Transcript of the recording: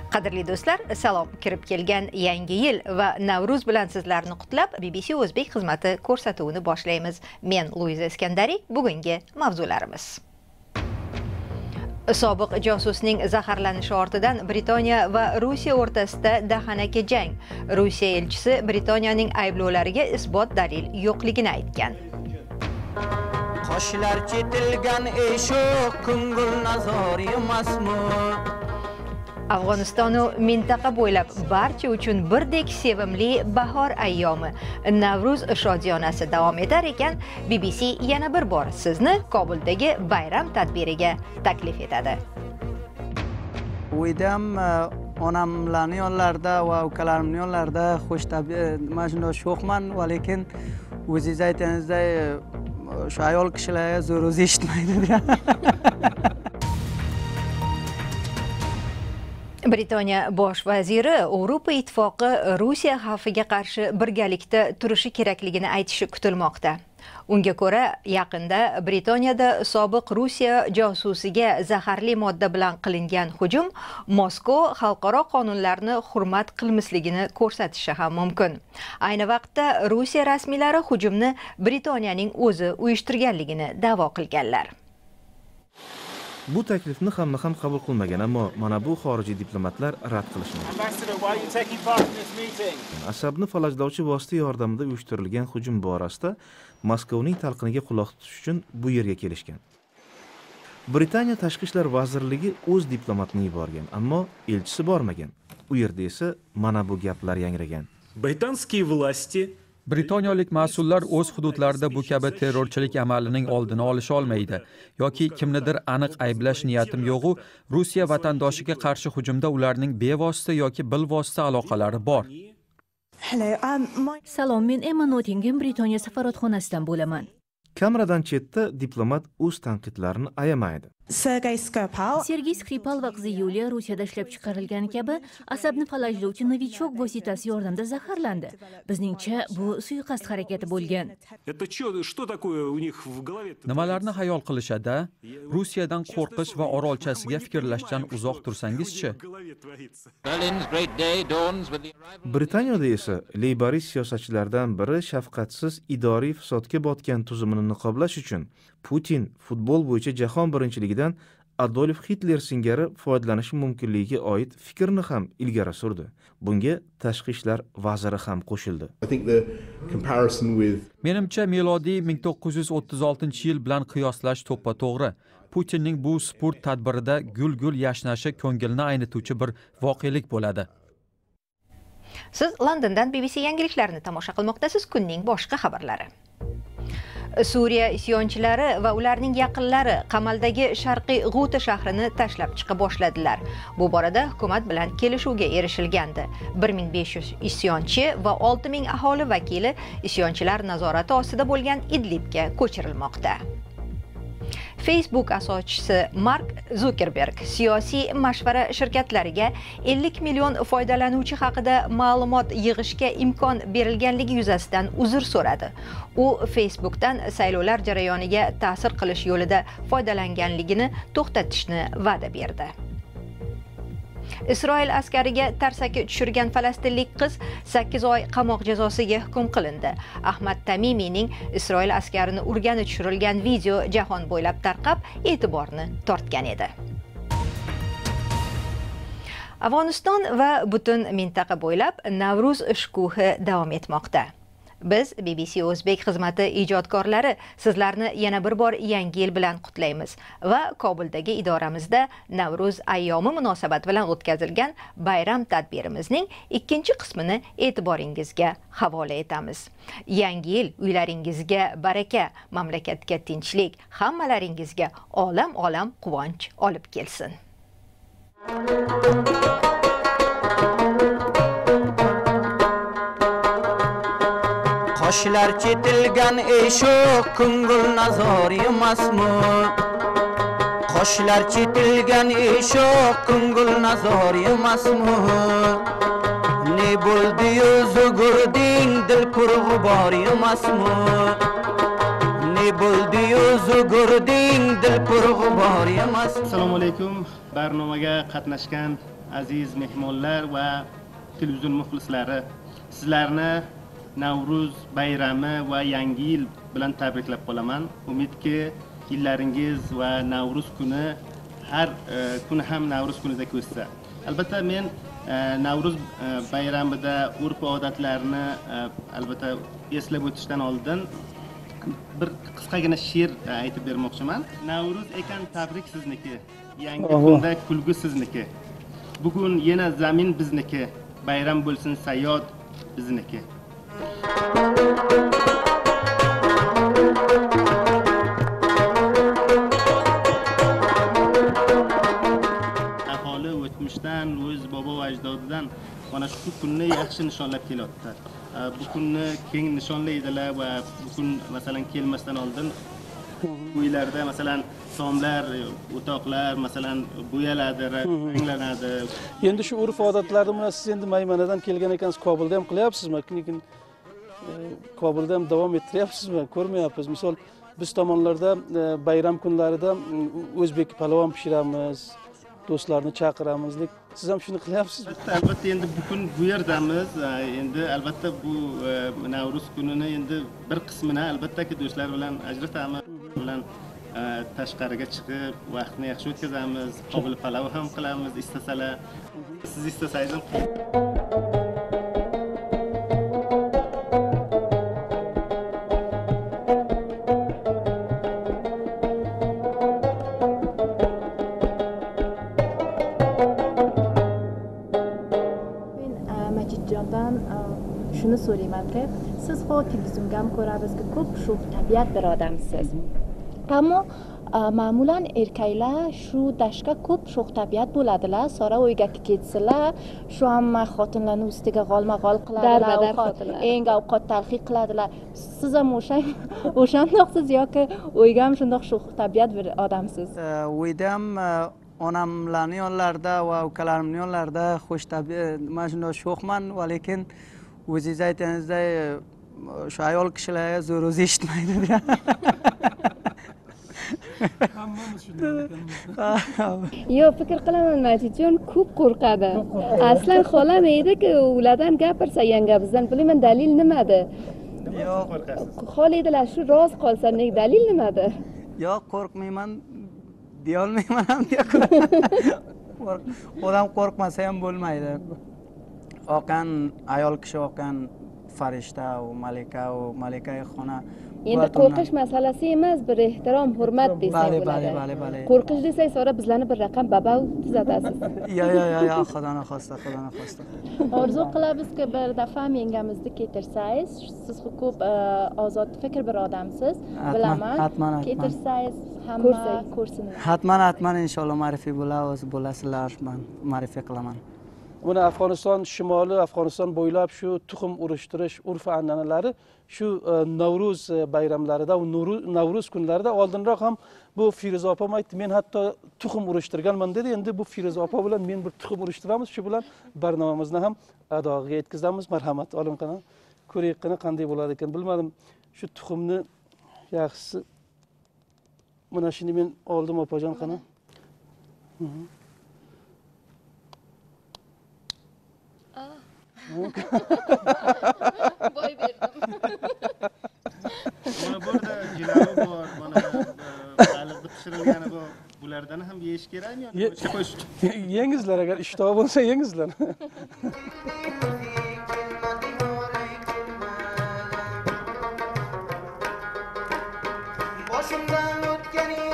Qadrli do'stlar, salom. Kirib kelgan yangi yil va Navruz bilan sizlarni qutlab, BBC O'zbek xizmati ko'rsatuvini boshlaymiz. Men Luiza Iskandari, bugungi mavzularimiz. Sobiq josusning zaharlanishi ortidan Britaniya va Rossiya o'rtasida dahanaki jang. Rossiya elchisi Britaniyaning ayblovlariga isbot dalil yo'qligini aytgan. Qoshlar chetilgan eshoq ko'ngil nazori emasmi? Afg'onistonu mintaqa bo'ylab barcha uchun birdek sevimli bahor ayyomi Navruz shodiyonasi davom etar ekan, BBC yana bir bor sizni Kobuldagi bayram tadbiriga taklif etadi. Uydam onamlarning yonlarida va ukalarimning yonlarida xo'sh tabiat, men shunday sho'xman, va lekin o'zingiz aytganingizday shu ayol kishilarga zo'r o'zi eshitmaydi. Britaniya bosh vaziri Yevropa ittifoqi Rossiya xavfiga qarshi birgalikda turishi kerakligini aytishi kutilmoqda. Unga ko'ra, yaqinda Britaniyada sobiq Rossiya josusiga zaharli modda bilan qilingan hujum Moskva xalqaro qonunlarni hurmat qilmasligini ko'rsatishi ham mumkin. Ayni vaqtda Rossiya rasmiylari hujumni Britaniyaning o'zi uyushtirganligini da'vo qilganlar. Bu taklifni hamma ham qabul qilmagan, ammo mana bu xorijiy diplomatlar rad qilishmoqda. Asabni falajlovchi vosita yordamida uyushtirilgan hujum borasida Moskvaning talqiniga quloq tutish uchun bu yerga kelishgan. Britaniya tashqi ishlar vazirligi o'z diplomatini yuborgan, ammo elchisi bormagan. U yerda esa mana bu gaplar yangragan. Britaniyalik mas'ullar o'z hududlarida bu kabi terrorchilik amalining oldini olisha olmaydi yoki kimnidir aniq ayblash niyatim yo'g'u, Rossiya vatandoshiga qarshi hujumda ularning bevosita yoki bilvosita aloqalari bor. Salom, men Emma Nottingham Britaniya safaratxonasidan bo'laman. Kameradan chetda diplomat o'z tanqidlarini ayamaydi. Sergey Skripal va qizi Yuliya Rossiyada ishlab chiqarilgani kabi asabni falajlovchi novichok vositasi yordamida zaharlandi. Bizningcha bu suiqasd harakati bo'lgan. Nimalarni xayol qilishadi? Rossiyadan qo'rqish va orolchasiga fikrlashdan uzoq tursangizchi. Britaniyada esa leyborist siyosatchilardan biri shafqatsiz idoriy fasodga botgan tuzumini niqoblash uchun Putin futbol bo'yicha jahon birinchiligidan Adolf Hitler singari foydalanishi mumkinligiga oid fikrni ham ilgari surdi. Bunga tashqi ishlar vaziri ham qo'shildi. Menimcha milodiy 1936-yil bilan qiyoslash to'ppa-to'g'ri. Putinning bu sport tadbirida gul-gul yashnashi ko'ngilni aynituvchi bir voqelik bo'ladi. Siz Londondan BBC yangiliklarini tomosha qilmoqdasiz. Kunning boshqa xabarlari. Suriya isyonchilari va ularning yaqinlari qamaldagi Sharqiy G'uta shahrini tashlab chiqa boshladilar. Bu borada hukumat bilan kelishuvga erishilgandi. 1500 isyonchi va 6000 aholi vakili isyonchilar nazorati ostida bo'lgan Idlibga ko'chirilmoqda. Facebook asoschisi Mark Zuckerberg siyosiy mashvara shirkatlariga 50 million foydalanuvchi haqida ma'lumot yig'ishga imkon berilganligi yuzasidan uzr so'radi. U Facebookdan saylovlar jarayoniga ta'sir qilish yo'lida foydalanganligini to'xtatishni va'da berdi. Isroil askariga tarsaki tushirgan falastinlik qiz 8 oy qamoq jazosiga hukm qilindi. Ahmad Tamimiyning Isroil askarini urgani tushirilgan video jahon bo'ylab tarqab, e'tiborni tortgan edi. Afg'oniston va butun mintaqa bo'ylab Navruz shukuhi davom etmoqda. Biz BBC O'zbek xizmati ijodkorlari sizlarni yana bir bor yangi yil bilan qutlaymiz va Kobuldagi idoramizda Navruz ayyomi munosabati bilan o'tkazilgan bayram tadbirimizning ikkinchi qismini e'tiboringizga havola etamiz. Yangi yil uylaringizga baraka, mamlakatga tinchlik, hammalaringizga olam-olam quvonch olib kelsin. Qoshlar chetilgan eshoq ko'ngil nazori emasmi? Qoshlar chetilgan eshoq ko'ngil nazori emasmi? Ne bo'ldi yuzi gurding dil qurg'ubori emasmi? Ne bo'ldi yuzi gurding dil qurg'ubori emasmi? Assalomu alaykum. Barnomaga qatnashgan aziz mehmonlar va televizion muxlislari, sizlarni Navruz bayrami va yangi yil bilan tabriklab qolaman. Umidki yillaringiz va Navruz kuni har kuni ham Navruz kunidek o'tsa. Albatta men Navruz bayramida urf-odatlarni albatta eslab o'tishdan oldin bir qisqagina she'r aytib bermoqchiman. Navruz ekan tabrik sizniki, yangi kunda kulgu sizniki. Bugun yana zamin bizniki, bayram bo'lsin sayyod bizniki. Aholi o'tmishdan, o'z bobo va ajdodidan mana shu kunni yaxshi nishonlab kelyapti. Bu kunni keng nishonlaydilar va bu kun masalan kelmasdan oldin uylarda masalan somlar, o'toqlar masalan bo'yaladi, ranglanadi. Endi shu urf-odatlarni mana siz endi Maymanadan kelgan ekansiz, Kobulda ham qilyapsizmi? Lekin Kobulda ham davom ettiryapsizmi? Ko'rmayapmiz. Misol biz tomonlarda bayram kunlarida o'zbek palovon pishiramiz, do'stlarni chaqiramiz. Siz ham shuni qilyapsizmi? Albatta endi bu kun bu yerdamiz. Endi albatta bu Navruz kunini endi bir qismini albattaki do'stlar bilan ajratamiz. Bilan tashqariga chiqib vaqtni yaxshi o'tkazamiz. Qobul palov ham qilamiz istasalar. Siz istasangiz ham shuni so'rayman-ki, siz hozir televizionga ham ko'rabizki, ko'p sho'x tabiat bir odamsiz. Ammo ma'mulan erkaklar shu dashqa ko'p sho'x tabiat bo'ladilar, sora o'yga ketsalar, shu hamma xotinlarning ustiga g'olma-g'ol qiladilar, eng ovqat talqiq qiladilar. Siz ham o'shandoqsiz yoki o'yga ham shundoq sho'x tabiat bir odamsiz? O'yda ham onamlarning yonlarida va ukalarimning yonlarida xush tabiat, men shundoq sho'xman, va lekin o'zingiz aytganingizday shu ayol kishilarga zo'r o'zi eshitmaydi. Hammamiz shunday ekanmiz. Yo'q, fikr qilaman, Majidjon ko'p qo'rqadi. Aslan xolam edi-ku, ulardan gapirsa yanga bizdan bilmayman dalil nimada? Yo'q, Xolidilar shu roz qolsa, dalil nimada? Yo'q, qo'rqmayman deya olmayman ham. Odam qo'rqmasa ham bo'lmaydi. Oqan ayol kishi oqan farishta va malika xona. Endi qo'rqish masalasi emas, bir ehtirom, hurmat desak bo'ladi. Bale. Qo'rqish desak, sonra bizlarni bir raqam babau tuzatasiz. Yo'q, xudoni xosta. Orzu qilabizki, bir daf'a yengamizni ketirsangiz, siz ko'p ozod fikr bir odamsiz, bilaman. Ketirsangiz hamma ko'rsin. Hatman inshaalloh ma'rifiy bo'lasizlar, men ma'rifiy qilaman. Buni Afg'oniston shimoli, Afg'oniston bo'ylab shu tuxum urishtirish urf an'analari shu Navruz bayramlarida, Navruz kunlarida oldinroq ham bu Firuza opam aytdi, men hatto tuxum urishtirganman dedi. Endi bu Firuza opa bilan men bir tuxum urishtiramiz, shu bilan barnomamizni ham adog'iga yetkazamiz. Marhamat, oling qana. Ko'raylik qanday bo'ladi ekan. Bilmadim, shu tuxumni yaxshisi mana shuni men oldim opajon qana. Boy berdim. Mana burada jilavi bor, mana baliqni pishirilgani bor. Bulardan ham yeyish kerakmi yoki Yengizlar, agar ishtoh bo'lsa yengizlar. Boshimdan o'tgan